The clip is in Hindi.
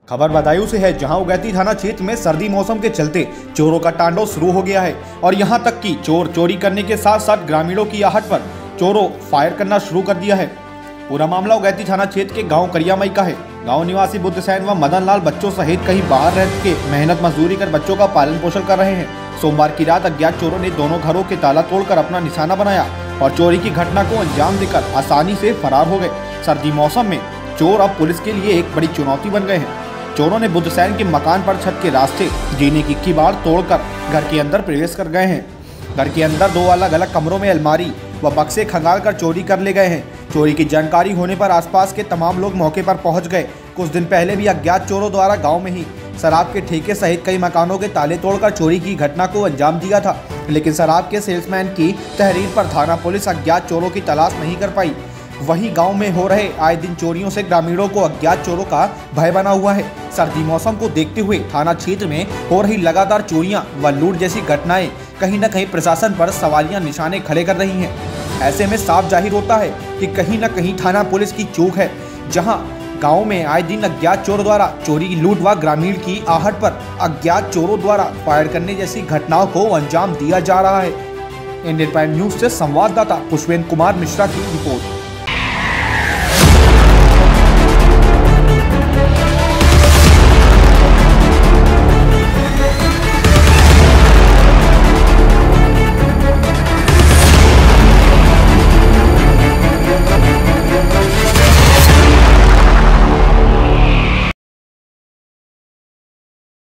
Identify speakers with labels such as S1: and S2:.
S1: खबर बदायूं से है, जहां उगैती थाना क्षेत्र में सर्दी मौसम के चलते चोरों का तांडव शुरू हो गया है और यहां तक कि चोर चोरी करने के साथ साथ ग्रामीणों की आहट पर चोरों फायर करना शुरू कर दिया है। पूरा मामला उगैती थाना क्षेत्र के गांव करियामई का है। गांव निवासी बुद्धसैन व मदन लाल बच्चों सहित कहीं बाहर रह के मेहनत मजदूरी कर बच्चों का पालन पोषण कर रहे हैं। सोमवार की रात अज्ञात चोरों ने दोनों घरों के ताला तोड़कर अपना निशाना बनाया और चोरी की घटना को अंजाम देकर आसानी से फरार हो गए। सर्दी मौसम में चोर अब पुलिस के लिए एक बड़ी चुनौती बन गए हैं। चोरों ने बुद्धसैन के मकान पर छत के रास्ते जीने की किवाड़ तोड़कर घर के अंदर प्रवेश कर गए हैं। घर के अंदर दो अलग अलग कमरों में अलमारी व बक्से खंगाल कर चोरी कर ले गए हैं। चोरी की जानकारी होने पर आसपास के तमाम लोग मौके पर पहुंच गए। कुछ दिन पहले भी अज्ञात चोरों द्वारा गांव में ही शराब के ठेके सहित कई मकानों के ताले तोड़कर चोरी की घटना को अंजाम दिया था, लेकिन शराब के सेल्समैन की तहरीर पर थाना पुलिस अज्ञात चोरों की तलाश नहीं कर पाई। वहीं गांव में हो रहे आए दिन चोरियों से ग्रामीणों को अज्ञात चोरों का भय बना हुआ है। सर्दी मौसम को देखते हुए थाना क्षेत्र में हो रही लगातार चोरियां व लूट जैसी घटनाएं कहीं न कहीं प्रशासन पर सवालिया निशाने खड़े कर रही हैं। ऐसे में साफ जाहिर होता है कि कहीं न कहीं थाना पुलिस की चूक है, जहां गांव में आए दिन अज्ञात चोरों द्वारा चोरी लूट व ग्रामीण की आहट पर अज्ञात चोरों द्वारा फायर करने जैसी घटनाओं को अंजाम दिया जा रहा है। इंडियन प्राइम न्यूज से संवाददाता पुष्पेंद्र कुमार मिश्रा की रिपोर्ट।